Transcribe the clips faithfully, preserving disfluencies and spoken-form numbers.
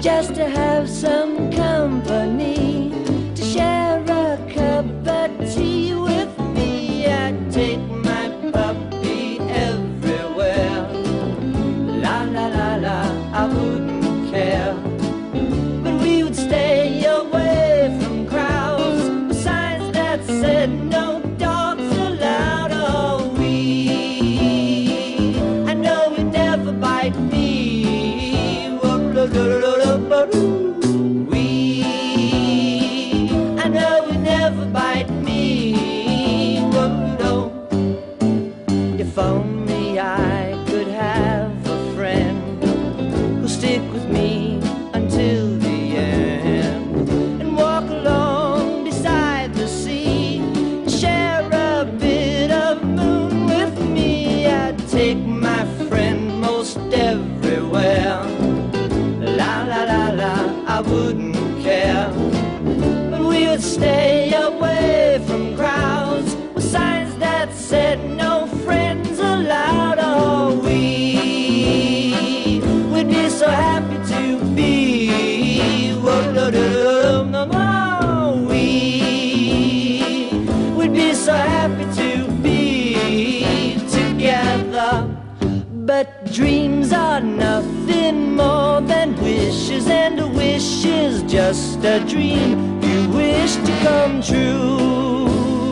just to have some company, to share a cup of tea with me. I'd take my puppy everywhere. La la la la, I wouldn't care. But we would stay away from crowds with signs that said no dogs allowed. Oh, we, I know we'd never bite me. We, I know we'd never bite me. Whoa, if only I could have a friend who'll stick with me until the end, and walk along beside the sea, and share a bit of moon with me. I'd take my friend most everywhere. La la la la, I wouldn't care. But we would stay away from crowds with signs that said no friends allowed. Oh, we would be so happy to be. Whoa, no, no, no, no. We would be so happy to be together. But dreams are nothing more than wishes, and a wish is just a dream you wish to come true.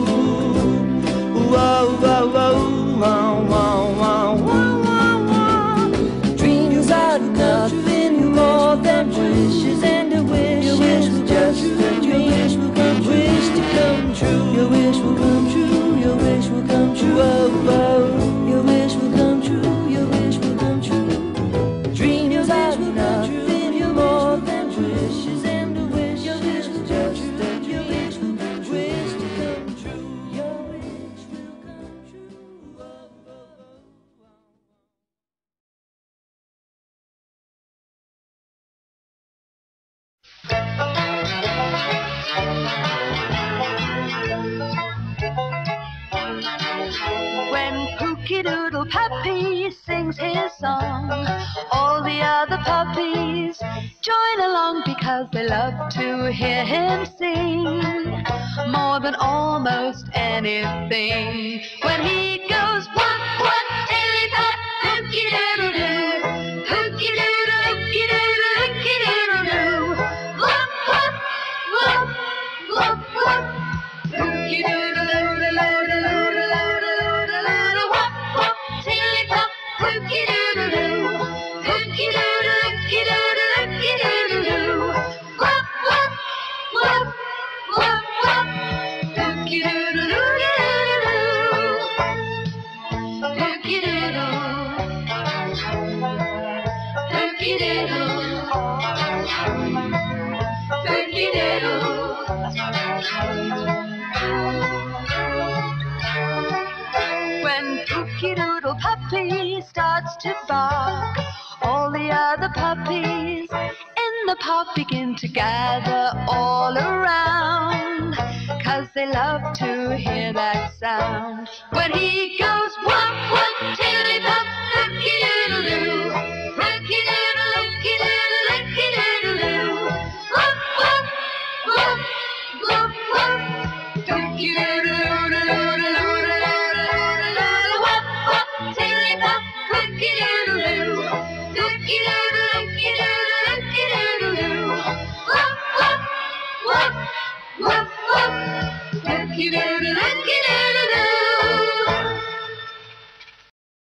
Whoa, whoa, whoa, whoa, whoa, whoa, whoa, whoa. Dreams are nothing more than wishes, and a wish is just a dream you wish to come true. Your wish will come true, your wish will come true. Whoa, whoa, your wish will come true. When Pookie Doodle Puppy sings his song, all the other puppies join along because they love to hear him sing more than almost anything. When he goes wop wop tilly pop, Pookie Doodle Doo, Pookie Doodle Pookie Doodle Pookie Doodle Doo, wop wop wop wop wop, Pookie Doodle Doodle Doodle Doodle Doodle wop wop tilly pop, Pookie Doodle Doo, Pookie Doodle Pookie Doodle Pookie Doodle Doo, wop wop wop wop wop, Pookie Doodle Doodle Pookie Doodle, Pookie Doodle, Pookie Doodle. When Pookie Doodle Puppy starts to bark, all the other puppies in the park begin to gather all around, 'cause they love to hear that sound. When he goes wop wop tilly pop, Pookie Doodle Doo, Pookie Doodle Pookie Doodle Pookie Doodle Doo, wop wop wop wop wop, Pookie Doodle Doodle Doodle Doodle Doodle wop wop tilly pop, Pookie Doodle Doo, Pookie Doodle Pookie Doodle Pookie Doodle Doo, wop wop wop wop wop, Pookie Doodle Pookie Doodle.